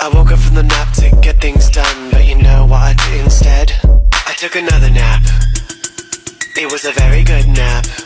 I woke up from the nap to get things done, but you know what I did instead? I took another nap. It was a very good nap.